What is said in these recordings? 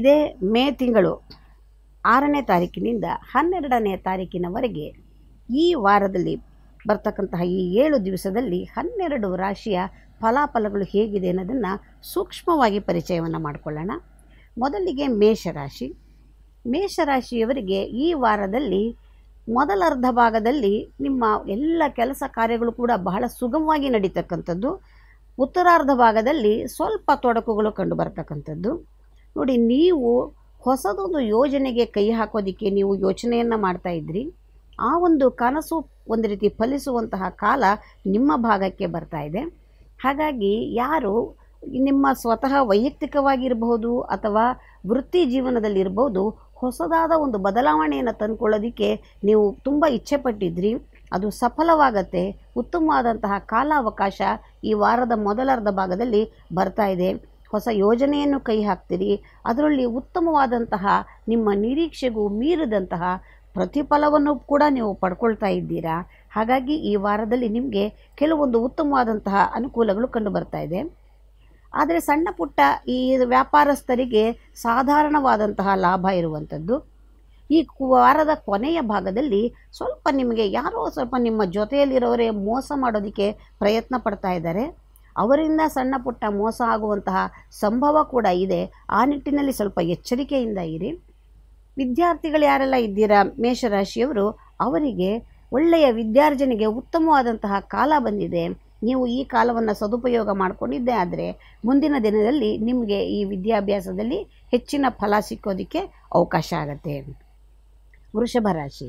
ಇದೇ ಮೇ ತಿಂಗಳು 6ನೇ ತಾರೀಕಿನಿಂದ 12ನೇ ತಾರೀಕಿನವರೆಗೆ ಈ ವಾರದಲ್ಲಿ ಬರ್ತಕ್ಕಂತಹ ಈ 7 ದಿವಸದಲ್ಲಿ 12 ರಾಶಿಯ ಫಲಾಫಲಗಳು ಹೇಗಿದೆ ಅನ್ನೋದನ್ನು ಸೂಕ್ಷ್ಮವಾಗಿ ಪರಿಚಯವನ್ನು ಮಾಡಿಕೊಳ್ಳೋಣ. ಮೊದಲಿಗೆ ಮೇಷರಾಶಿ. ಮೇಷರಾಶಿಯವರಿಗೆ ಈ ವಾರದಲ್ಲಿ ಮೊದಲರ್ಧ ಭಾಗದಲ್ಲಿ ನಿಮ್ಮ ಎಲ್ಲ ಕೆಲಸ ಕಾರ್ಯಗಳು ಕೂಡ ಬಹಳ ಸುಗಮವಾಗಿ ನಡೀತಕ್ಕಂಥದ್ದು. ಉತ್ತರಾರ್ಧ ಭಾಗದಲ್ಲಿ ಸ್ವಲ್ಪ ತೊಡಕುಗಳು ಕಂಡು ಬರ್ತಕ್ಕಂಥದ್ದು. ನೋಡಿ, ನೀವು ಹೊಸದೊಂದು ಯೋಜನೆಗೆ ಕೈ ಹಾಕೋದಕ್ಕೆ ನೀವು ಯೋಚನೆಯನ್ನು ಮಾಡ್ತಾ ಇದ್ರಿ. ಆ ಒಂದು ಕನಸು ಒಂದು ರೀತಿ ಫಲಿಸುವಂತಹ ಕಾಲ ನಿಮ್ಮ ಭಾಗಕ್ಕೆ ಬರ್ತಾ ಇದೆ. ಹಾಗಾಗಿ ಯಾರು ನಿಮ್ಮ ಸ್ವತಃ ವೈಯಕ್ತಿಕವಾಗಿರಬಹುದು ಅಥವಾ ವೃತ್ತಿ ಜೀವನದಲ್ಲಿರ್ಬೋದು, ಹೊಸದಾದ ಒಂದು ಬದಲಾವಣೆಯನ್ನು ತಂದುಕೊಳ್ಳೋದಕ್ಕೆ ನೀವು ತುಂಬ ಇಚ್ಛೆ ಪಟ್ಟಿದ್ರಿ, ಅದು ಸಫಲವಾಗತ್ತೆ. ಉತ್ತಮವಾದಂತಹ ಕಾಲಾವಕಾಶ ಈ ವಾರದ ಮೊದಲರ್ಧ ಭಾಗದಲ್ಲಿ ಬರ್ತಾ ಇದೆ. ಹೊಸ ಯೋಜನೆಯನ್ನು ಕೈ ಹಾಕ್ತೀರಿ. ಅದರಲ್ಲಿ ಉತ್ತಮವಾದಂತಹ ನಿಮ್ಮ ನಿರೀಕ್ಷೆಗೂ ಮೀರಿದಂತಹ ಪ್ರತಿಫಲವನ್ನು ಕೂಡ ನೀವು ಪಡ್ಕೊಳ್ತಾ ಇದ್ದೀರಾ. ಹಾಗಾಗಿ ಈ ವಾರದಲ್ಲಿ ನಿಮಗೆ ಕೆಲವೊಂದು ಉತ್ತಮವಾದಂತಹ ಅನುಕೂಲಗಳು ಕಂಡು ಬರ್ತಾ ಇದೆ. ಆದರೆ ಸಣ್ಣ ಪುಟ್ಟ ಈ ವ್ಯಾಪಾರಸ್ಥರಿಗೆ ಸಾಧಾರಣವಾದಂತಹ ಲಾಭ ಇರುವಂಥದ್ದು. ಈ ವಾರದ ಕೊನೆಯ ಭಾಗದಲ್ಲಿ ಸ್ವಲ್ಪ ನಿಮಗೆ ಯಾರೋ ಸ್ವಲ್ಪ ನಿಮ್ಮ ಜೊತೆಯಲ್ಲಿರೋರೇ ಮೋಸ ಮಾಡೋದಕ್ಕೆ ಪ್ರಯತ್ನ ಪಡ್ತಾ ಇದ್ದಾರೆ. ಅವರಿಂದ ಸಣ್ಣ ಪುಟ್ಟ ಮೋಸ ಆಗುವಂತಹ ಸಂಭವ ಕೂಡ ಇದೆ. ಆ ನಿಟ್ಟಿನಲ್ಲಿ ಸ್ವಲ್ಪ ಎಚ್ಚರಿಕೆಯಿಂದ ಇರಿ. ವಿದ್ಯಾರ್ಥಿಗಳು ಯಾರೆಲ್ಲ ಇದ್ದೀರಾ ಮೇಷರಾಶಿಯವರು, ಅವರಿಗೆ ಒಳ್ಳೆಯ ವಿದ್ಯಾರ್ಜನೆಗೆ ಉತ್ತಮವಾದಂತಹ ಕಾಲ ಬಂದಿದೆ. ನೀವು ಈ ಕಾಲವನ್ನು ಸದುಪಯೋಗ ಮಾಡಿಕೊಂಡಿದ್ದೇ ಆದರೆ ಮುಂದಿನ ದಿನದಲ್ಲಿ ನಿಮಗೆ ಈ ವಿದ್ಯಾಭ್ಯಾಸದಲ್ಲಿ ಹೆಚ್ಚಿನ ಫಲ ಸಿಕ್ಕೋದಕ್ಕೆ ಅವಕಾಶ ಆಗುತ್ತೆ. ವೃಷಭ ರಾಶಿ.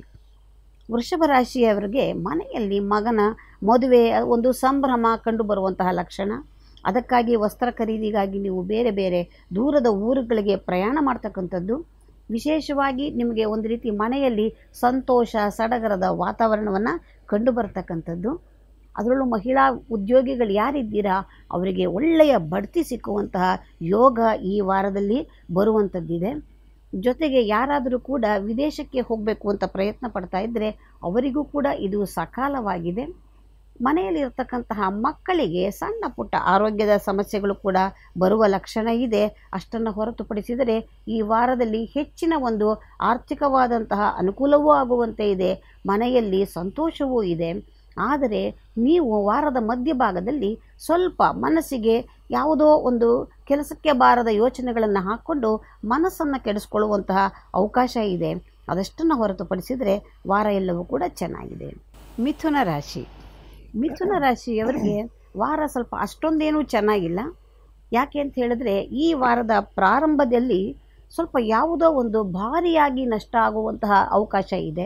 ವೃಷಭ ರಾಶಿಯವರಿಗೆ ಮನೆಯಲ್ಲಿ ಮಗನ ಮದುವೆ ಒಂದು ಸಂಭ್ರಮ ಕಂಡು ಬರುವಂತಹ ಲಕ್ಷಣ. ಅದಕ್ಕಾಗಿ ವಸ್ತ್ರ ಖರೀದಿಗಾಗಿ ನೀವು ಬೇರೆ ಬೇರೆ ದೂರದ ಊರುಗಳಿಗೆ ಪ್ರಯಾಣ ಮಾಡ್ತಕ್ಕಂಥದ್ದು. ವಿಶೇಷವಾಗಿ ನಿಮಗೆ ಒಂದು ರೀತಿ ಮನೆಯಲ್ಲಿ ಸಂತೋಷ ಸಡಗರದ ವಾತಾವರಣವನ್ನು ಕಂಡು ಬರ್ತಕ್ಕಂಥದ್ದು. ಅದರಲ್ಲೂ ಮಹಿಳಾ ಉದ್ಯೋಗಿಗಳು ಯಾರಿದ್ದೀರಾ ಅವರಿಗೆ ಒಳ್ಳೆಯ ಬಡ್ತಿ ಸಿಕ್ಕುವಂತಹ ಯೋಗ ಈ ವಾರದಲ್ಲಿ ಬರುವಂಥದ್ದಿದೆ. ಜೊತೆಗೆ ಯಾರಾದರೂ ಕೂಡ ವಿದೇಶಕ್ಕೆ ಹೋಗಬೇಕು ಅಂತ ಪ್ರಯತ್ನ ಪಡ್ತಾ ಇದ್ದರೆ ಅವರಿಗೂ ಕೂಡ ಇದು ಸಕಾಲವಾಗಿದೆ. ಮನೆಯಲ್ಲಿರ್ತಕ್ಕಂತಹ ಮಕ್ಕಳಿಗೆ ಸಣ್ಣ ಪುಟ್ಟ ಆರೋಗ್ಯದ ಸಮಸ್ಯೆಗಳು ಕೂಡ ಬರುವ ಲಕ್ಷಣ ಇದೆ. ಅಷ್ಟನ್ನು ಹೊರತುಪಡಿಸಿದರೆ ಈ ವಾರದಲ್ಲಿ ಹೆಚ್ಚಿನ ಒಂದು ಆರ್ಥಿಕವಾದಂತಹ ಅನುಕೂಲವೂ ಆಗುವಂತೆ ಇದೆ. ಮನೆಯಲ್ಲಿ ಸಂತೋಷವೂ ಇದೆ. ಆದರೆ ನೀವು ವಾರದ ಮಧ್ಯಭಾಗದಲ್ಲಿ ಸ್ವಲ್ಪ ಮನಸ್ಸಿಗೆ ಯಾವುದೋ ಒಂದು ಕೆಲಸಕ್ಕೆ ಬಾರದ ಯೋಚನೆಗಳನ್ನು ಹಾಕ್ಕೊಂಡು ಮನಸ್ಸನ್ನು ಕೆಡಿಸ್ಕೊಳ್ಳುವಂತಹ ಅವಕಾಶ ಇದೆ. ಅದಷ್ಟನ್ನು ಹೊರತುಪಡಿಸಿದರೆ ವಾರ ಎಲ್ಲವೂ ಕೂಡ ಚೆನ್ನಾಗಿದೆ. ಮಿಥುನ ರಾಶಿ. ಮಿಥುನ ರಾಶಿಯವರಿಗೆ ವಾರ ಸ್ವಲ್ಪ ಅಷ್ಟೊಂದೇನೂ ಚೆನ್ನಾಗಿಲ್ಲ. ಯಾಕೆ ಅಂತ ಹೇಳಿದ್ರೆ ಈ ವಾರದ ಪ್ರಾರಂಭದಲ್ಲಿ ಸ್ವಲ್ಪ ಯಾವುದೋ ಒಂದು ಭಾರಿಯಾಗಿ ನಷ್ಟ ಆಗುವಂತಹ ಅವಕಾಶ ಇದೆ.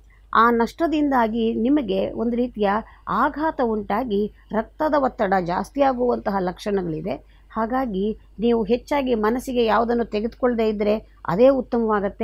ಆ ನಷ್ಟದಿಂದಾಗಿ ನಿಮಗೆ ಒಂದು ರೀತಿಯ ಆಘಾತ ಉಂಟಾಗಿ ರಕ್ತದ ಒತ್ತಡ ಜಾಸ್ತಿ ಆಗುವಂತಹ ಲಕ್ಷಣಗಳಿದೆ. ಹಾಗಾಗಿ ನೀವು ಹೆಚ್ಚಾಗಿ ಮನಸ್ಸಿಗೆ ಯಾವುದನ್ನು ತೆಗೆದುಕೊಳ್ಳದೇ ಇದ್ದರೆ ಅದೇ ಉತ್ತಮವಾಗತ್ತೆ.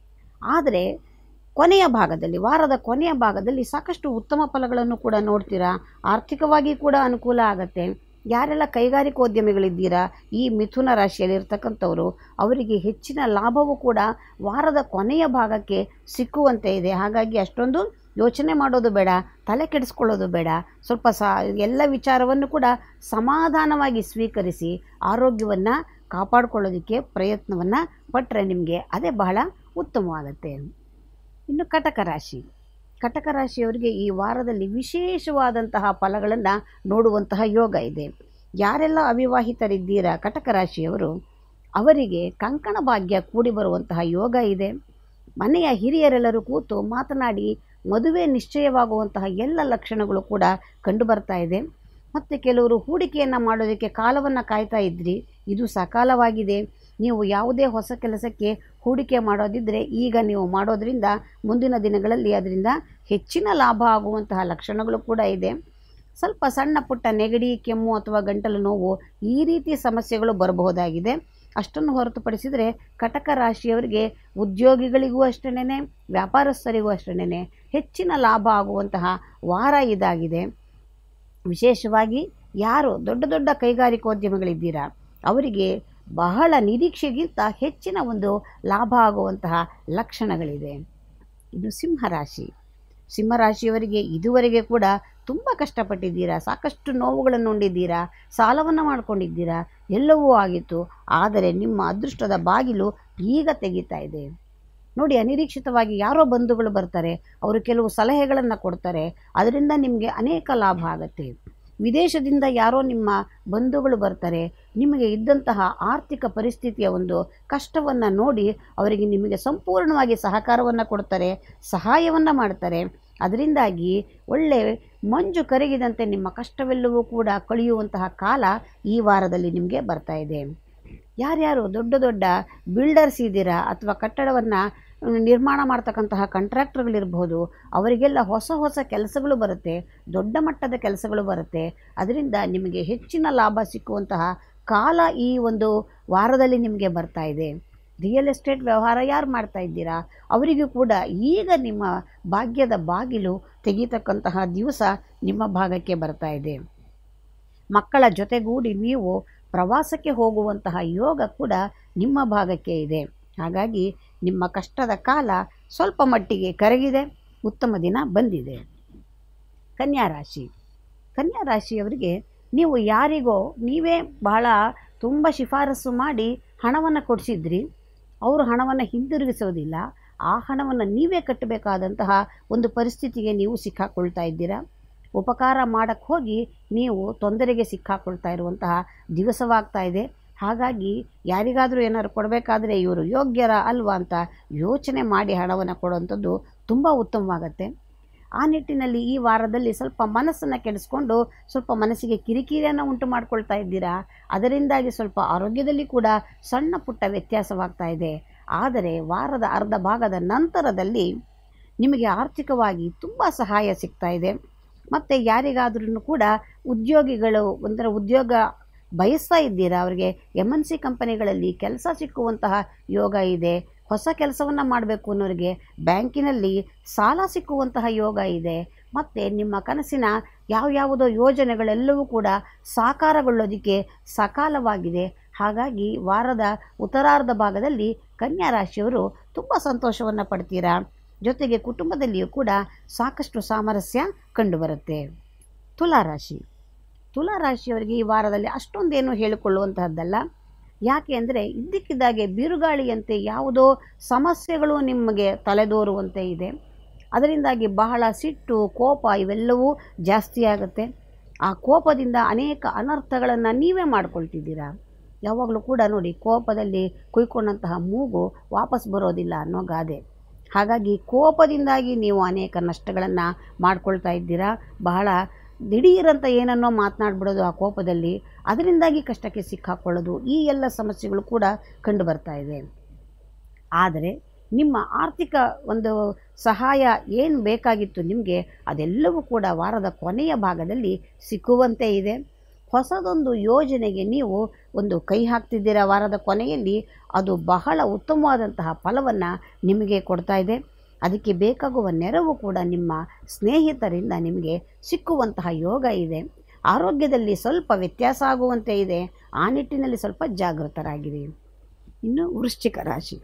ಆದರೆ ಕೊನೆಯ ಭಾಗದಲ್ಲಿ ವಾರದ ಕೊನೆಯ ಭಾಗದಲ್ಲಿ ಸಾಕಷ್ಟು ಉತ್ತಮ ಫಲಗಳನ್ನು ಕೂಡ ನೋಡ್ತೀರಾ. ಆರ್ಥಿಕವಾಗಿ ಕೂಡ ಅನುಕೂಲ ಆಗತ್ತೆ. ಯಾರೆಲ್ಲ ಕೈಗಾರಿಕೋದ್ಯಮಿಗಳಿದ್ದೀರಾ ಈ ಮಿಥುನ ರಾಶಿಯಲ್ಲಿರ್ತಕ್ಕಂಥವರು ಅವರಿಗೆ ಹೆಚ್ಚಿನ ಲಾಭವೂ ಕೂಡ ವಾರದ ಕೊನೆಯ ಭಾಗಕ್ಕೆ ಸಿಕ್ಕುವಂತೆ ಇದೆ. ಹಾಗಾಗಿ ಅಷ್ಟೊಂದು ಯೋಚನೆ ಮಾಡೋದು ಬೇಡ, ತಲೆ ಕೆಡಿಸ್ಕೊಳ್ಳೋದು ಬೇಡ. ಸ್ವಲ್ಪ ಎಲ್ಲ ವಿಚಾರವನ್ನು ಕೂಡ ಸಮಾಧಾನವಾಗಿ ಸ್ವೀಕರಿಸಿ ಆರೋಗ್ಯವನ್ನು ಕಾಪಾಡಿಕೊಳ್ಳೋದಕ್ಕೆ ಪ್ರಯತ್ನವನ್ನು ಪಟ್ಟರೆ ನಿಮಗೆ ಅದೇ ಬಹಳ ಉತ್ತಮವಾಗುತ್ತೆ. ಇನ್ನು ಕಟಕ ರಾಶಿ. ಕಟಕ ರಾಶಿಯವರಿಗೆ ಈ ವಾರದಲ್ಲಿ ವಿಶೇಷವಾದಂತಹ ಫಲಗಳನ್ನು ನೋಡುವಂತಹ ಯೋಗ ಇದೆ. ಯಾರೆಲ್ಲ ಅವಿವಾಹಿತರಿದ್ದೀರಾ ಕಟಕ ರಾಶಿಯವರು ಅವರಿಗೆ ಕಂಕಣ ಭಾಗ್ಯ ಕೂಡಿ ಬರುವಂತಹ ಯೋಗ ಇದೆ. ಮನೆಯ ಹಿರಿಯರೆಲ್ಲರೂ ಕೂತು ಮಾತನಾಡಿ ಮದುವೆ ನಿಶ್ಚಯವಾಗುವಂತಹ ಎಲ್ಲ ಲಕ್ಷಣಗಳು ಕೂಡ ಕಂಡು ಬರ್ತಾ ಇದೆ. ಮತ್ತು ಕೆಲವರು ಹೂಡಿಕೆಯನ್ನು ಮಾಡೋದಕ್ಕೆ ಕಾಲವನ್ನು ಕಾಯ್ತಾ ಇದ್ರಿ, ಇದು ಸಕಾಲವಾಗಿದೆ. ನೀವು ಯಾವುದೇ ಹೊಸ ಕೆಲಸಕ್ಕೆ ಹೂಡಿಕೆ ಮಾಡೋದಿದ್ದರೆ ಈಗ ನೀವು ಮಾಡೋದರಿಂದ ಮುಂದಿನ ದಿನಗಳಲ್ಲಿ ಅದರಿಂದ ಹೆಚ್ಚಿನ ಲಾಭ ಆಗುವಂತಹ ಲಕ್ಷಣಗಳು ಕೂಡ ಇದೆ. ಸ್ವಲ್ಪ ಸಣ್ಣ ಪುಟ್ಟ ನೆಗಡಿ, ಕೆಮ್ಮು ಅಥವಾ ಗಂಟಲು ನೋವು ಈ ರೀತಿ ಸಮಸ್ಯೆಗಳು ಬರಬಹುದಾಗಿದೆ. ಅಷ್ಟನ್ನು ಹೊರತುಪಡಿಸಿದರೆ ಕಟಕ ರಾಶಿಯವರಿಗೆ ಉದ್ಯೋಗಿಗಳಿಗೂ ಅಷ್ಟೇ, ವ್ಯಾಪಾರಸ್ಥರಿಗೂ ಅಷ್ಟೇ ಹೆಚ್ಚಿನ ಲಾಭ ಆಗುವಂತಹ ವಾರ ಇದಾಗಿದೆ. ವಿಶೇಷವಾಗಿ ಯಾರು ದೊಡ್ಡ ದೊಡ್ಡ ಕೈಗಾರಿಕೋದ್ಯಮಿಗಳಿದ್ದೀರಾ ಅವರಿಗೆ ಬಹಳ ನಿರೀಕ್ಷೆಗಿಂತ ಹೆಚ್ಚಿನ ಒಂದು ಲಾಭ ಆಗುವಂತಹ ಲಕ್ಷಣಗಳಿದೆ. ಇದು ಸಿಂಹರಾಶಿ. ಸಿಂಹರಾಶಿಯವರಿಗೆ ಇದುವರೆಗೆ ಕೂಡ ತುಂಬ ಕಷ್ಟಪಟ್ಟಿದ್ದೀರಾ, ಸಾಕಷ್ಟು ನೋವುಗಳನ್ನು ಉಂಡಿದ್ದೀರಾ, ಸಾಲವನ್ನು ಮಾಡ್ಕೊಂಡಿದ್ದೀರಾ. ಎಲ್ಲವೂ ಆಗಿತ್ತು. ಆದರೆ ನಿಮ್ಮ ಅದೃಷ್ಟದ ಬಾಗಿಲು ಈಗ ತೆಗಿತಾ ಇದೆ. ನೋಡಿ, ಅನಿರೀಕ್ಷಿತವಾಗಿ ಯಾರೋ ಬಂಧುಗಳು ಬರ್ತಾರೆ, ಅವರು ಕೆಲವು ಸಲಹೆಗಳನ್ನು ಕೊಡ್ತಾರೆ, ಅದರಿಂದ ನಿಮಗೆ ಅನೇಕ ಲಾಭ ಆಗುತ್ತೆ. ವಿದೇಶದಿಂದ ಯಾರೋ ನಿಮ್ಮ ಬಂಧುಗಳು ಬರ್ತಾರೆ, ನಿಮಗೆ ಇದ್ದಂತಹ ಆರ್ಥಿಕ ಪರಿಸ್ಥಿತಿಯ ಒಂದು ಕಷ್ಟವನ್ನು ನೋಡಿ ಅವರಿಗೆ ನಿಮಗೆ ಸಂಪೂರ್ಣವಾಗಿ ಸಹಕಾರವನ್ನು ಕೊಡ್ತಾರೆ, ಸಹಾಯವನ್ನು ಮಾಡ್ತಾರೆ. ಅದರಿಂದಾಗಿ ಒಳ್ಳೆ ಮಂಜು ಕರಗಿದಂತೆ ನಿಮ್ಮ ಕಷ್ಟವೆಲ್ಲವೂ ಕೂಡ ಕಳೆಯುವಂತಹ ಕಾಲ ಈ ವಾರದಲ್ಲಿ ನಿಮಗೆ ಬರ್ತಾ ಇದೆ. ಯಾರ್ಯಾರು ದೊಡ್ಡ ದೊಡ್ಡ ಬಿಲ್ಡರ್ಸ್ ಇದ್ದೀರಾ ಅಥವಾ ಕಟ್ಟಡವನ್ನು ನಿರ್ಮಾಣ ಮಾಡ್ತಕ್ಕಂತಹ ಕಾಂಟ್ರಾಕ್ಟರ್ಗಳಿರ್ಬೋದು, ಅವರಿಗೆಲ್ಲ ಹೊಸ ಹೊಸ ಕೆಲಸಗಳು ಬರುತ್ತೆ, ದೊಡ್ಡ ಮಟ್ಟದ ಕೆಲಸಗಳು ಬರುತ್ತೆ. ಅದರಿಂದ ನಿಮಗೆ ಹೆಚ್ಚಿನ ಲಾಭ ಸಿಕ್ಕುವಂತಹ ಕಾಲ ಈ ಒಂದು ವಾರದಲ್ಲಿ ನಿಮಗೆ ಬರ್ತಾ ಇದೆ. ರಿಯಲ್ ಎಸ್ಟೇಟ್ ವ್ಯವಹಾರ ಯಾರು ಮಾಡ್ತಾ ಇದ್ದೀರಾ ಅವರಿಗೂ ಕೂಡ ಈಗ ನಿಮ್ಮ ಭಾಗ್ಯದ ಬಾಗಿಲು ತೆಗೀತಕ್ಕಂತಹ ದಿವಸ ನಿಮ್ಮ ಭಾಗಕ್ಕೆ ಬರ್ತಾ ಇದೆ. ಮಕ್ಕಳ ಜೊತೆಗೂಡಿ ನೀವು ಪ್ರವಾಸಕ್ಕೆ ಹೋಗುವಂತಹ ಯೋಗ ಕೂಡ ನಿಮ್ಮ ಭಾಗಕ್ಕೆ ಇದೆ. ಹಾಗಾಗಿ ನಿಮ್ಮ ಕಷ್ಟದ ಕಾಲ ಸ್ವಲ್ಪ ಮಟ್ಟಿಗೆ ಕರಗಿದೆ, ಉತ್ತಮ ದಿನ ಬಂದಿದೆ. ಕನ್ಯಾ ರಾಶಿ. ಕನ್ಯಾ ರಾಶಿಯವರಿಗೆ ನೀವು ಯಾರಿಗೋ ನೀವೇ ಬಹಳ ತುಂಬ ಶಿಫಾರಸು ಮಾಡಿ ಹಣವನ್ನು ಕೊಡಿಸಿದ್ರಿ, ಅವರು ಹಣವನ್ನು ಹಿಂದಿರುಗಿಸೋದಿಲ್ಲ, ಆ ಹಣವನ್ನು ನೀವೇ ಕಟ್ಟಬೇಕಾದಂತಹ ಒಂದು ಪರಿಸ್ಥಿತಿಗೆ ನೀವು ಸಿಕ್ಕಾಕೊಳ್ತಾ ಇದ್ದೀರಾ. ಉಪಕಾರ ಮಾಡೋಕ್ಕೆ ಹೋಗಿ ನೀವು ತೊಂದರೆಗೆ ಸಿಕ್ಕಾಕೊಳ್ತಾ ಇರುವಂತಹ ದಿವಸವಾಗ್ತಾ ಇದೆ. ಹಾಗಾಗಿ ಯಾರಿಗಾದರೂ ಏನಾದ್ರು ಕೊಡಬೇಕಾದ್ರೆ ಇವರು ಯೋಗ್ಯರ ಅಲ್ವಾ ಅಂತ ಯೋಚನೆ ಮಾಡಿ ಹಣವನ್ನು ಕೊಡುವಂಥದ್ದು ತುಂಬ ಉತ್ತಮವಾಗತ್ತೆ. ಆ ನಿಟ್ಟಿನಲ್ಲಿ ಈ ವಾರದಲ್ಲಿ ಸ್ವಲ್ಪ ಮನಸ್ಸನ್ನು ಕೆಡಿಸ್ಕೊಂಡು ಸ್ವಲ್ಪ ಮನಸ್ಸಿಗೆ ಕಿರಿಕಿರಿಯನ್ನು ಉಂಟು ಮಾಡ್ಕೊಳ್ತಾ ಇದ್ದೀರಾ. ಅದರಿಂದಾಗಿ ಸ್ವಲ್ಪ ಆರೋಗ್ಯದಲ್ಲಿ ಕೂಡ ಸಣ್ಣ ಪುಟ್ಟ ವ್ಯತ್ಯಾಸವಾಗ್ತಾ ಇದೆ. ಆದರೆ ವಾರದ ಅರ್ಧ ಭಾಗದ ನಂತರದಲ್ಲಿ ನಿಮಗೆ ಆರ್ಥಿಕವಾಗಿ ತುಂಬ ಸಹಾಯ ಸಿಗ್ತಾ ಇದೆ. ಮತ್ತು ಯಾರಿಗಾದ್ರೂ ಕೂಡ ಉದ್ಯೋಗಿಗಳು ಉದ್ಯೋಗ ಬಯಸ್ತಾ ಇದ್ದೀರಾ, ಅವರಿಗೆ MNC ಕಂಪನಿಗಳಲ್ಲಿ ಕೆಲಸ ಸಿಕ್ಕುವಂತಹ ಯೋಗ ಇದೆ. ಹೊಸ ಕೆಲಸವನ್ನು ಮಾಡಬೇಕು ಅನ್ನೋರಿಗೆ ಬ್ಯಾಂಕಿನಲ್ಲಿ ಸಾಲ ಸಿಕ್ಕುವಂತಹ ಯೋಗ ಇದೆ. ಮತ್ತು ನಿಮ್ಮ ಕನಸಿನ ಯಾವ್ಯಾವುದೋ ಯೋಜನೆಗಳೆಲ್ಲವೂ ಕೂಡ ಸಾಕಾರಗೊಳ್ಳೋದಕ್ಕೆ ಸಕಾಲವಾಗಿದೆ. ಹಾಗಾಗಿ ವಾರದ ಉತ್ತರಾರ್ಧ ಭಾಗದಲ್ಲಿ ಕನ್ಯಾ ರಾಶಿಯವರು ತುಂಬ ಸಂತೋಷವನ್ನು ಪಡ್ತೀರಾ. ಜೊತೆಗೆ ಕುಟುಂಬದಲ್ಲಿಯೂ ಕೂಡ ಸಾಕಷ್ಟು ಸಾಮರಸ್ಯ ಕಂಡುಬರುತ್ತೆ. ತುಲಾರಾಶಿ. ತುಲಾರಾಶಿಯವರಿಗೆ ಈ ವಾರದಲ್ಲಿ ಅಷ್ಟೊಂದೇನು ಹೇಳಿಕೊಳ್ಳುವಂತಹದ್ದಲ್ಲ. ಯಾಕೆ ಅಂದರೆ ಇದ್ದಕ್ಕಿದ್ದಾಗೆ ಬಿರುಗಾಳಿಯಂತೆ ಯಾವುದೋ ಸಮಸ್ಯೆಗಳು ನಿಮಗೆ ತಲೆದೋರುವಂತೆ ಇದೆ. ಅದರಿಂದಾಗಿ ಬಹಳ ಸಿಟ್ಟು, ಕೋಪ ಇವೆಲ್ಲವೂ ಜಾಸ್ತಿ ಆಗುತ್ತೆ. ಆ ಕೋಪದಿಂದ ಅನೇಕ ಅನರ್ಥಗಳನ್ನು ನೀವೇ ಮಾಡ್ಕೊಳ್ತಿದ್ದೀರಾ. ಯಾವಾಗಲೂ ಕೂಡ ನೋಡಿ, ಕೋಪದಲ್ಲಿ ಕುಯ್ಕೊಂಡಂತಹ ಮೂಗು ವಾಪಸ್ ಬರೋದಿಲ್ಲ ಅನ್ನೋ ಗಾದೆ. ಹಾಗಾಗಿ ಕೋಪದಿಂದಾಗಿ ನೀವು ಅನೇಕ ನಷ್ಟಗಳನ್ನು ಮಾಡ್ಕೊಳ್ತಾ ಇದ್ದೀರಾ. ಬಹಳ ದಿಢೀರಂತ ಏನನ್ನೋ ಮಾತನಾಡ್ಬಿಡೋದು ಆ ಕೋಪದಲ್ಲಿ, ಅದರಿಂದಾಗಿ ಕಷ್ಟಕ್ಕೆ ಸಿಕ್ಕಾಕೊಳ್ಳೋದು, ಈ ಎಲ್ಲ ಸಮಸ್ಯೆಗಳು ಕೂಡ ಕಂಡು ಬರ್ತಾ ಇದೆ. ಆದರೆ ನಿಮ್ಮ ಆರ್ಥಿಕ ಒಂದು ಸಹಾಯ ಏನು ಬೇಕಾಗಿತ್ತು ನಿಮಗೆ, ಅದೆಲ್ಲವೂ ಕೂಡ ವಾರದ ಕೊನೆಯ ಭಾಗದಲ್ಲಿ ಸಿಕ್ಕುವಂತೆ ಇದೆ. ಹೊಸದೊಂದು ಯೋಜನೆಗೆ ನೀವು ಒಂದು ಕೈ ಹಾಕ್ತಿದ್ದೀರಾ ವಾರದ ಕೊನೆಯಲ್ಲಿ, ಅದು ಬಹಳ ಉತ್ತಮವಾದಂತಹ ಫಲವನ್ನು ನಿಮಗೆ ಕೊಡ್ತಾ ಇದೆ. ಅದಕ್ಕೆ ಬೇಕಾಗುವ ನೆರವು ಕೂಡ ನಿಮ್ಮ ಸ್ನೇಹಿತರಿಂದ ನಿಮಗೆ ಸಿಕ್ಕುವಂತಹ ಯೋಗ ಇದೆ. ಆರೋಗ್ಯದಲ್ಲಿ ಸ್ವಲ್ಪ ವ್ಯತ್ಯಾಸ ಆಗುವಂತೆ ಇದೆ. ಆ ನಿಟ್ಟಿನಲ್ಲಿ ಸ್ವಲ್ಪ ಜಾಗೃತರಾಗಿರಿ. ಇನ್ನು ವೃಶ್ಚಿಕ ರಾಶಿ.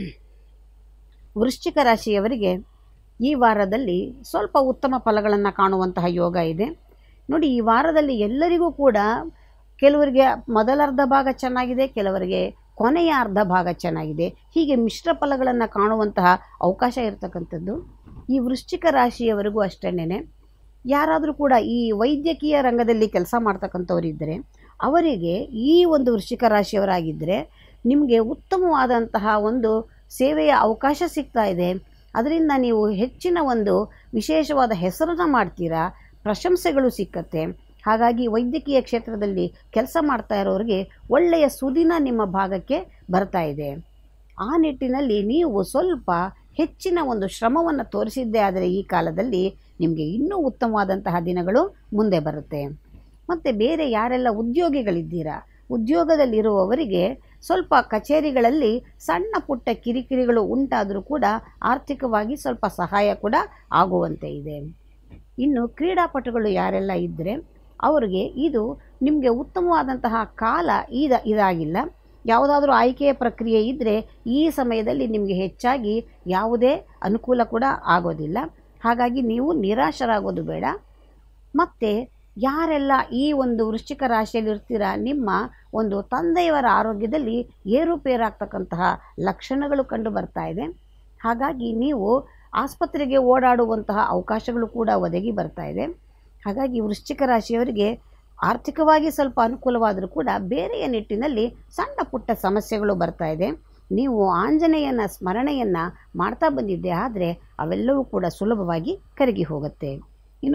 ವೃಶ್ಚಿಕ ರಾಶಿಯವರಿಗೆ ಈ ವಾರದಲ್ಲಿ ಸ್ವಲ್ಪ ಉತ್ತಮ ಫಲಗಳನ್ನು ಕಾಣುವಂತಹ ಯೋಗ ಇದೆ. ನೋಡಿ, ಈ ವಾರದಲ್ಲಿ ಎಲ್ಲರಿಗೂ ಕೂಡ ಕೆಲವರಿಗೆ ಮೊದಲರ್ಧ ಭಾಗ ಚೆನ್ನಾಗಿದೆ, ಕೆಲವರಿಗೆ ಕೊನೆಯ ಅರ್ಧ ಭಾಗ ಚೆನ್ನಾಗಿದೆ. ಹೀಗೆ ಮಿಶ್ರ ಫಲಗಳನ್ನು ಕಾಣುವಂತಹ ಅವಕಾಶ ಇರತಕ್ಕಂಥದ್ದು ಈ ವೃಶ್ಚಿಕ ರಾಶಿಯವರಿಗೂ ಅಷ್ಟೇನೆ. ಯಾರಾದರೂ ಕೂಡ ಈ ವೈದ್ಯಕೀಯ ರಂಗದಲ್ಲಿ ಕೆಲಸ ಮಾಡ್ತಕ್ಕಂಥವರಿದ್ದರೆ ಅವರಿಗೆ ಈ ಒಂದು ವೃಶ್ಚಿಕ ರಾಶಿಯವರಾಗಿದ್ದರೆ ನಿಮಗೆ ಉತ್ತಮವಾದಂತಹ ಒಂದು ಸೇವೆಯ ಅವಕಾಶ ಸಿಗ್ತಾ ಇದೆ. ಅದರಿಂದ ನೀವು ಹೆಚ್ಚಿನ ಒಂದು ವಿಶೇಷವಾದ ಹೆಸರನ್ನು ಮಾಡ್ತೀರಾ, ಪ್ರಶಂಸೆಗಳು ಸಿಕ್ಕತ್ತೆ. ಹಾಗಾಗಿ ವೈದ್ಯಕೀಯ ಕ್ಷೇತ್ರದಲ್ಲಿ ಕೆಲಸ ಮಾಡ್ತಾ ಇರೋರಿಗೆ ಒಳ್ಳೆಯ ಸುದಿನ ನಿಮ್ಮ ಭಾಗಕ್ಕೆ ಬರ್ತಾ ಇದೆ. ಆ ನಿಟ್ಟಿನಲ್ಲಿ ನೀವು ಸ್ವಲ್ಪ ಹೆಚ್ಚಿನ ಒಂದು ಶ್ರಮವನ್ನು ತೋರಿಸಿದ್ದೇ ಆದರೆ ಈ ಕಾಲದಲ್ಲಿ ನಿಮಗೆ ಇನ್ನೂ ಉತ್ತಮವಾದಂತಹ ದಿನಗಳು ಮುಂದೆ ಬರುತ್ತೆ. ಮತ್ತು ಬೇರೆ ಯಾರೆಲ್ಲ ಉದ್ಯೋಗಿಗಳಿದ್ದೀರಾ, ಉದ್ಯೋಗದಲ್ಲಿರುವವರಿಗೆ ಸ್ವಲ್ಪ ಕಚೇರಿಗಳಲ್ಲಿ ಸಣ್ಣ ಪುಟ್ಟ ಕಿರಿಕಿರಿಗಳು ಉಂಟಾದರೂ ಕೂಡ ಆರ್ಥಿಕವಾಗಿ ಸ್ವಲ್ಪ ಸಹಾಯ ಕೂಡ ಆಗುವಂತೆ ಇದೆ. ಇನ್ನು ಕ್ರೀಡಾಪಟುಗಳು ಯಾರೆಲ್ಲ ಇದ್ದರೆ ಅವರಿಗೆ ಇದು ನಿಮಗೆ ಉತ್ತಮವಾದಂತಹ ಕಾಲ ಇದಾಗಿಲ್ಲ. ಯಾವುದಾದ್ರೂ ಆಯ್ಕೆಯ ಪ್ರಕ್ರಿಯೆ ಇದ್ದರೆ ಈ ಸಮಯದಲ್ಲಿ ನಿಮಗೆ ಹೆಚ್ಚಾಗಿ ಯಾವುದೇ ಅನುಕೂಲ ಕೂಡ ಆಗೋದಿಲ್ಲ. ಹಾಗಾಗಿ ನೀವು ನಿರಾಶರಾಗೋದು ಬೇಡ. ಮತ್ತು ಯಾರೆಲ್ಲ ಈ ಒಂದು ವೃಶ್ಚಿಕ ರಾಶಿಯಲ್ಲಿ ಇರ್ತೀರ, ನಿಮ್ಮ ಒಂದು ತಂದೆಯವರ ಆರೋಗ್ಯದಲ್ಲಿ ಏರುಪೇರಾಗ್ತಕ್ಕಂತಹ ಲಕ್ಷಣಗಳು ಕಂಡು ಬರ್ತಾ ಇದೆ. ಹಾಗಾಗಿ ನೀವು ಆಸ್ಪತ್ರೆಗೆ ಓಡಾಡುವಂತಹ ಅವಕಾಶಗಳು ಕೂಡ ಒದಗಿ ಬರ್ತಾ ಇದೆ. ಹಾಗಾಗಿ ವೃಶ್ಚಿಕ ರಾಶಿಯವರಿಗೆ ಆರ್ಥಿಕವಾಗಿ ಸ್ವಲ್ಪ ಅನುಕೂಲವಾದರೂ ಕೂಡ ಬೇರೆಯ ನಿಟ್ಟಿನಲ್ಲಿ ಸಣ್ಣ ಪುಟ್ಟ ಸಮಸ್ಯೆಗಳು ಬರ್ತಾ ಇದೆ. ನೀವು ಆಂಜನೇಯನ ಸ್ಮರಣೆಯನ್ನು ಮಾಡ್ತಾ ಬಂದಿದ್ದೆ ಆದರೆ ಅವೆಲ್ಲವೂ ಕೂಡ ಸುಲಭವಾಗಿ ಕರಗಿ ಹೋಗುತ್ತೆ. ಇನ್ನು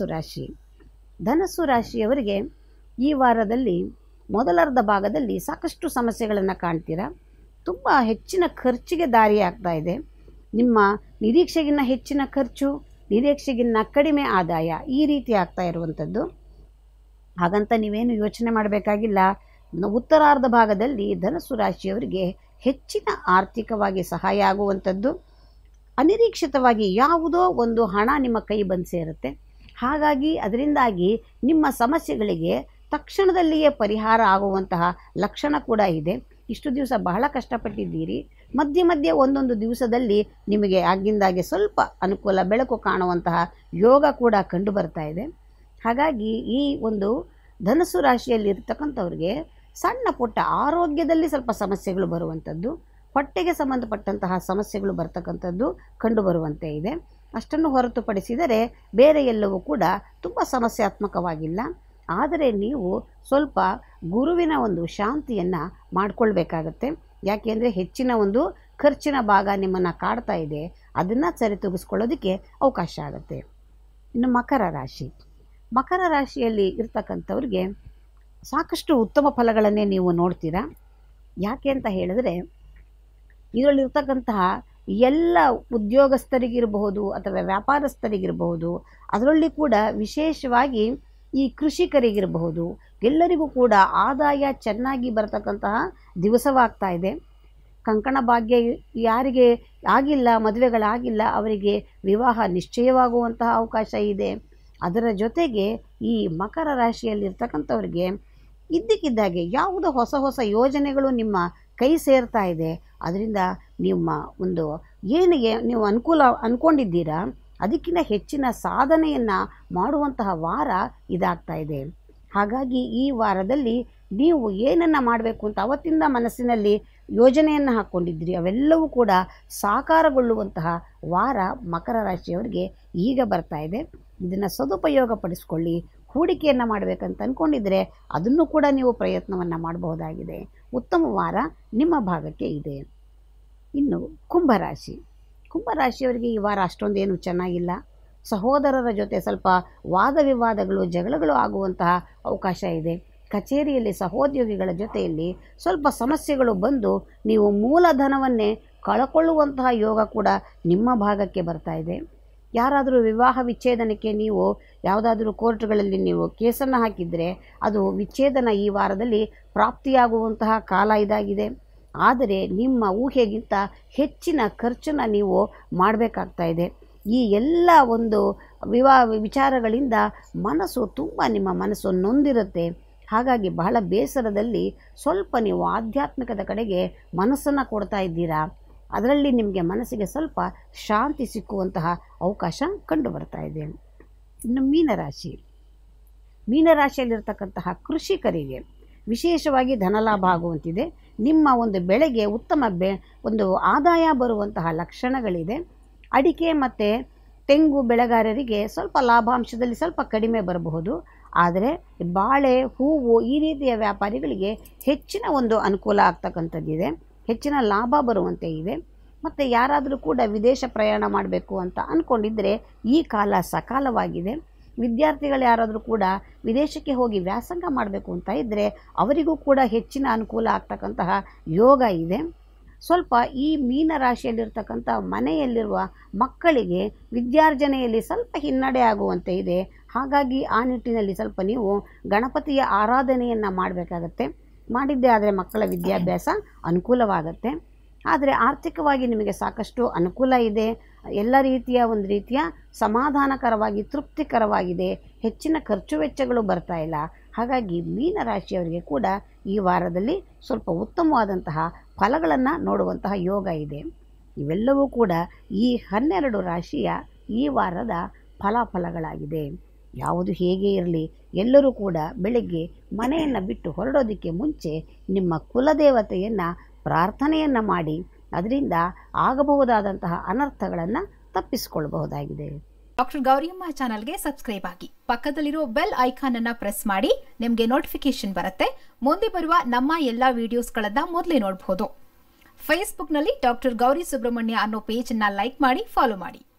ಧನಸ್ಸು ರಾಶಿಯವರಿಗೆ ಈ ವಾರದಲ್ಲಿ ಮೊದಲರ್ಧ ಭಾಗದಲ್ಲಿ ಸಾಕಷ್ಟು ಸಮಸ್ಯೆಗಳನ್ನು ಕಾಣ್ತೀರಾ. ತುಂಬ ಹೆಚ್ಚಿನ ಖರ್ಚಿಗೆ ದಾರಿ ಆಗ್ತಾ ಇದೆ. ನಿಮ್ಮ ನಿರೀಕ್ಷೆಗಿನ್ನ ಹೆಚ್ಚಿನ ಖರ್ಚು, ನಿರೀಕ್ಷೆಗಿನ್ನ ಕಡಿಮೆ ಆದಾಯ, ಈ ರೀತಿ ಆಗ್ತಾ ಇರುವಂಥದ್ದು. ಹಾಗಂತ ನೀವೇನು ಯೋಚನೆ ಮಾಡಬೇಕಾಗಿಲ್ಲ. ಉತ್ತರಾರ್ಧ ಭಾಗದಲ್ಲಿ ಧನಸ್ಸು ರಾಶಿಯವರಿಗೆ ಹೆಚ್ಚಿನ ಆರ್ಥಿಕವಾಗಿ ಸಹಾಯ ಆಗುವಂಥದ್ದು. ಅನಿರೀಕ್ಷಿತವಾಗಿ ಯಾವುದೋ ಒಂದು ಹಣ ನಿಮ್ಮ ಕೈ ಬಂದು ಸೇರುತ್ತೆ. ಹಾಗಾಗಿ ಅದರಿಂದಾಗಿ ನಿಮ್ಮ ಸಮಸ್ಯೆಗಳಿಗೆ ತಕ್ಷಣದಲ್ಲಿಯೇ ಪರಿಹಾರ ಆಗುವಂತಹ ಲಕ್ಷಣ ಕೂಡ ಇದೆ. ಇಷ್ಟು ದಿವಸ ಬಹಳ ಕಷ್ಟಪಟ್ಟಿದ್ದೀರಿ. ಮಧ್ಯೆ ಒಂದೊಂದು ದಿವಸದಲ್ಲಿ ನಿಮಗೆ ಆಗಿಂದಾಗೆ ಸ್ವಲ್ಪ ಅನುಕೂಲ, ಬೆಳಕು ಕಾಣುವಂತಹ ಯೋಗ ಕೂಡ ಕಂಡು ಬರ್ತಾ ಇದೆ. ಹಾಗಾಗಿ ಈ ಒಂದು ಧನಸ್ಸು ರಾಶಿಯಲ್ಲಿ ಇರ್ತಕ್ಕಂಥವ್ರಿಗೆ ಸಣ್ಣ ಪುಟ್ಟ ಆರೋಗ್ಯದಲ್ಲಿ ಸ್ವಲ್ಪ ಸಮಸ್ಯೆಗಳು ಬರುವಂಥದ್ದು, ಹೊಟ್ಟೆಗೆ ಸಂಬಂಧಪಟ್ಟಂತಹ ಸಮಸ್ಯೆಗಳು ಬರ್ತಕ್ಕಂಥದ್ದು ಕಂಡು ಬರುವಂತೆ ಇದೆ. ಅಷ್ಟನ್ನು ಹೊರತುಪಡಿಸಿದರೆ ಬೇರೆ ಎಲ್ಲವೂ ಕೂಡ ತುಂಬ ಸಮಸ್ಯಾತ್ಮಕವಾಗಿಲ್ಲ. ಆದರೆ ನೀವು ಸ್ವಲ್ಪ ಗುರುವಿನ ಒಂದು ಶಾಂತಿಯನ್ನು ಮಾಡಿಕೊಳ್ಬೇಕಾಗತ್ತೆ. ಯಾಕೆಂದರೆ ಹೆಚ್ಚಿನ ಒಂದು ಖರ್ಚಿನ ಭಾಗ ನಿಮ್ಮನ್ನು ಕಾಡ್ತಾ ಇದೆ. ಅದನ್ನು ಸರಿತೂಗಿಸ್ಕೊಳ್ಳೋದಕ್ಕೆ ಅವಕಾಶ ಆಗುತ್ತೆ. ಇನ್ನು ಮಕರ ರಾಶಿಯಲ್ಲಿ ಇರ್ತಕ್ಕಂಥವ್ರಿಗೆ ಸಾಕಷ್ಟು ಉತ್ತಮ ಫಲಗಳನ್ನೇ ನೀವು ನೋಡ್ತೀರಾ. ಯಾಕೆ ಅಂತ ಹೇಳಿದ್ರೆ, ಇದರಲ್ಲಿರ್ತಕ್ಕಂತಹ ಎಲ್ಲ ಉದ್ಯೋಗಸ್ಥರಿಗಿರಬಹುದು ಅಥವಾ ವ್ಯಾಪಾರಸ್ಥರಿಗಿರಬಹುದು, ಅದರಲ್ಲಿ ಕೂಡ ವಿಶೇಷವಾಗಿ ಈ ಕೃಷಿಕರಿಗಿರಬಹುದು, ಎಲ್ಲರಿಗೂ ಕೂಡ ಆದಾಯ ಚೆನ್ನಾಗಿ ಬರತಕ್ಕಂತಹ ದಿವಸವಾಗ್ತಾ ಇದೆ. ಕಂಕಣ ಭಾಗ್ಯ ಯಾರಿಗೆ ಆಗಿಲ್ಲ, ಮದುವೆಗಳಾಗಿಲ್ಲ, ಅವರಿಗೆ ವಿವಾಹ ನಿಶ್ಚಯವಾಗುವಂತಹ ಅವಕಾಶ ಇದೆ. ಅದರ ಜೊತೆಗೆ ಈ ಮಕರ ರಾಶಿಯಲ್ಲಿರ್ತಕ್ಕಂಥವ್ರಿಗೆ ಇದ್ದಕ್ಕಿದ್ದಾಗೆ ಯಾವುದೋ ಹೊಸ ಯೋಜನೆಗಳು ನಿಮ್ಮ ಕೈ ಸೇರ್ತಾ ಇದೆ. ಅದರಿಂದ ನಿಮ್ಮ ಒಂದು ಏನಿಗೆ ನೀವು ಅನುಕೂಲ ಅಂದ್ಕೊಂಡಿದ್ದೀರಾ ಅದಕ್ಕಿಂತ ಹೆಚ್ಚಿನ ಸಾಧನೆಯನ್ನು ಮಾಡುವಂತಹ ವಾರ ಇದಾಗ್ತಾ ಇದೆ. ಹಾಗಾಗಿ ಈ ವಾರದಲ್ಲಿ ನೀವು ಏನನ್ನು ಮಾಡಬೇಕು ಅಂತ ಅವತ್ತಿಂದ ಮನಸ್ಸಿನಲ್ಲಿ ಯೋಜನೆಯನ್ನು ಹಾಕ್ಕೊಂಡಿದ್ದೀರಿ, ಅವೆಲ್ಲವೂ ಕೂಡ ಸಾಕಾರಗೊಳ್ಳುವಂತಹ ವಾರ ಮಕರ ರಾಶಿಯವರಿಗೆ ಈಗ ಬರ್ತಾ ಇದೆ. ಇದನ್ನು ಸದುಪಯೋಗ ಪಡಿಸ್ಕೊಳ್ಳಿ. ಹೂಡಿಕೆಯನ್ನು ಮಾಡಬೇಕಂತ ಅಂದ್ಕೊಂಡಿದ್ರೆ ಅದನ್ನು ಕೂಡ ನೀವು ಪ್ರಯತ್ನವನ್ನು ಮಾಡಬಹುದಾಗಿದೆ. ಉತ್ತಮ ವಾರ ನಿಮ್ಮ ಭಾಗಕ್ಕೆ ಇದೆ. ಇನ್ನು ಕುಂಭರಾಶಿಯವರಿಗೆ ಈ ವಾರ ಅಷ್ಟೊಂದೇನು ಚೆನ್ನಾಗಿಲ್ಲ. ಸಹೋದರರ ಜೊತೆ ಸ್ವಲ್ಪ ವಾದ ವಿವಾದಗಳು, ಜಗಳಗಳು ಆಗುವಂತಹ ಅವಕಾಶ ಇದೆ. ಕಚೇರಿಯಲ್ಲಿ ಸಹೋದ್ಯೋಗಿಗಳ ಜೊತೆಯಲ್ಲಿ ಸ್ವಲ್ಪ ಸಮಸ್ಯೆಗಳು ಬಂದು ನೀವು ಮೂಲಧನವನ್ನೇ ಕಳಕೊಳ್ಳುವಂತಹ ಯೋಗ ಕೂಡ ನಿಮ್ಮ ಭಾಗಕ್ಕೆ ಬರ್ತಾ ಇದೆ. ಯಾರಾದರೂ ವಿವಾಹ ವಿಚ್ಛೇದನಕ್ಕೆ ನೀವು ಯಾವುದಾದ್ರೂ ಕೋರ್ಟ್ಗಳಲ್ಲಿ ನೀವು ಕೇಸನ್ನು ಹಾಕಿದರೆ ಅದು ವಿಚ್ಛೇದನ ಈ ವಾರದಲ್ಲಿ ಪ್ರಾಪ್ತಿಯಾಗುವಂತಹ ಕಾಲ ಇದಾಗಿದೆ. ಆದರೆ ನಿಮ್ಮ ಊಹೆಗಿಂತ ಹೆಚ್ಚಿನ ಖರ್ಚನ್ನು ನೀವು ಮಾಡಬೇಕಾಗ್ತಾ ಇದೆ. ಈ ಎಲ್ಲ ಒಂದು ವಿಚಾರಗಳಿಂದ ನಿಮ್ಮ ಮನಸ್ಸು ನೊಂದಿರುತ್ತೆ. ಹಾಗಾಗಿ ಬಹಳ ಬೇಸರದಲ್ಲಿ ಸ್ವಲ್ಪ ನೀವು ಆಧ್ಯಾತ್ಮಿಕದ ಕಡೆಗೆ ಮನಸ್ಸನ್ನು ಕೊಡ್ತಾ ಇದ್ದೀರಾ. ಅದರಲ್ಲಿ ನಿಮಗೆ ಮನಸ್ಸಿಗೆ ಸ್ವಲ್ಪ ಶಾಂತಿ ಸಿಕ್ಕುವಂತಹ ಅವಕಾಶ ಕಂಡು ಬರ್ತಾ ಇದೆ. ಇನ್ನು ಮೀನರಾಶಿಯಲ್ಲಿರ್ತಕ್ಕಂತಹ ಕೃಷಿಕರಿಗೆ ವಿಶೇಷವಾಗಿ ಧನಲಾಭ ಆಗುವಂತಿದೆ. ನಿಮ್ಮ ಒಂದು ಬೆಳೆಗೆ ಉತ್ತಮ ಒಂದು ಆದಾಯ ಬರುವಂತಹ ಲಕ್ಷಣಗಳಿದೆ. ಅಡಿಕೆ ಮತ್ತು ತೆಂಗು ಬೆಳೆಗಾರರಿಗೆ ಸ್ವಲ್ಪ ಲಾಭಾಂಶದಲ್ಲಿ ಸ್ವಲ್ಪ ಕಡಿಮೆ ಬರಬಹುದು. ಆದರೆ ಬಾಳೆ, ಹೂವು ಈ ರೀತಿಯ ವ್ಯಾಪಾರಿಗಳಿಗೆ ಹೆಚ್ಚಿನ ಒಂದು ಅನುಕೂಲ ಆಗ್ತಕ್ಕಂಥದ್ದಿದೆ, ಹೆಚ್ಚಿನ ಲಾಭ ಬರುವಂತೆ ಇದೆ. ಮತ್ತು ಯಾರಾದರೂ ಕೂಡ ವಿದೇಶ ಪ್ರಯಾಣ ಮಾಡಬೇಕು ಅಂತ ಅಂದ್ಕೊಂಡಿದ್ದರೆ ಈ ಕಾಲ ಸಕಾಲವಾಗಿದೆ. ವಿದ್ಯಾರ್ಥಿಗಳು ಯಾರಾದರೂ ಕೂಡ ವಿದೇಶಕ್ಕೆ ಹೋಗಿ ವ್ಯಾಸಂಗ ಮಾಡಬೇಕು ಅಂತ ಇದ್ದರೆ ಅವರಿಗೂ ಕೂಡ ಹೆಚ್ಚಿನ ಅನುಕೂಲ ಆಗ್ತಕ್ಕಂತಹ ಯೋಗ ಇದೆ. ಸ್ವಲ್ಪ ಈ ಮೀನರಾಶಿಯಲ್ಲಿರ್ತಕ್ಕಂಥ ಮನೆಯಲ್ಲಿರುವ ಮಕ್ಕಳಿಗೆ ವಿದ್ಯಾರ್ಜನೆಯಲ್ಲಿ ಸ್ವಲ್ಪ ಹಿನ್ನಡೆ ಆಗುವಂತೆ ಇದೆ. ಹಾಗಾಗಿ ಆ ನಿಟ್ಟಿನಲ್ಲಿ ಸ್ವಲ್ಪ ನೀವು ಗಣಪತಿಯ ಆರಾಧನೆಯನ್ನು ಮಾಡಬೇಕಾಗತ್ತೆ. ಮಾಡಿದ್ದೇ ಆದರೆ ಮಕ್ಕಳ ವಿದ್ಯಾಭ್ಯಾಸ ಅನುಕೂಲವಾಗತ್ತೆ. ಆದರೆ ಆರ್ಥಿಕವಾಗಿ ನಿಮಗೆ ಸಾಕಷ್ಟು ಅನುಕೂಲ ಇದೆ. ಎಲ್ಲ ರೀತಿಯ ಸಮಾಧಾನಕರವಾಗಿ ತೃಪ್ತಿಕರವಾಗಿದೆ. ಹೆಚ್ಚಿನ ಖರ್ಚು ವೆಚ್ಚಗಳು ಬರ್ತಾ ಇಲ್ಲ. ಹಾಗಾಗಿ ಮೀನರಾಶಿಯವರಿಗೆ ಕೂಡ ಈ ವಾರದಲ್ಲಿ ಸ್ವಲ್ಪ ಉತ್ತಮವಾದಂತಹ ಫಲಗಳನ್ನು ನೋಡುವಂತಹ ಯೋಗ ಇದೆ. ಇವೆಲ್ಲವೂ ಕೂಡ ಈ 12 ರಾಶಿಯ ಈ ವಾರದ ಫಲಾಫಲಗಳಾಗಿದೆ. ಯಾವುದು ಹೇಗೆ ಇರಲಿ, ಎಲ್ಲರೂ ಕೂಡ ಬೆಳಗ್ಗೆ ಮನೆಯನ್ನು ಬಿಟ್ಟು ಹೊರಡೋದಕ್ಕೆ ಮುಂಚೆ ನಿಮ್ಮ ಕುಲದೇವತೆಯನ್ನು ಪ್ರಾರ್ಥನೆಯನ್ನು ಮಾಡಿ ಅದರಿಂದ ಆಗಬಹುದಾದಂತಹ ಅನರ್ಥಗಳನ್ನು ತಪ್ಪಿಸಿಕೊಳ್ಳಬಹುದಾಗಿದೆ. ಡಾಕ್ಟರ್ ಗೌರಿಯಮ್ಮ ಚಾನಲ್ಗೆ ಸಬ್ಸ್ಕ್ರೈಬ್ ಆಗಿ, ಪಕ್ಕದಲ್ಲಿರೋ ಬೆಲ್ ಐಕಾನ್ ಅನ್ನ ಪ್ರೆಸ್ ಮಾಡಿ, ನಿಮಗೆ ನೋಟಿಫಿಕೇಶನ್ ಬರುತ್ತೆ. ಮುಂದೆ ಬರುವ ನಮ್ಮ ಎಲ್ಲಾ ವಿಡಿಯೋಸ್ಗಳನ್ನ ಮೊದಲೇ ನೋಡಬಹುದು. ಫೇಸ್ಬುಕ್ನಲ್ಲಿ ಡಾಕ್ಟರ್ ಗೌರಿ ಸುಬ್ರಹ್ಮಣ್ಯ ಅನ್ನೋ ಪೇಜ್ ಅನ್ನ ಲೈಕ್ ಮಾಡಿ, ಫಾಲೋ ಮಾಡಿ.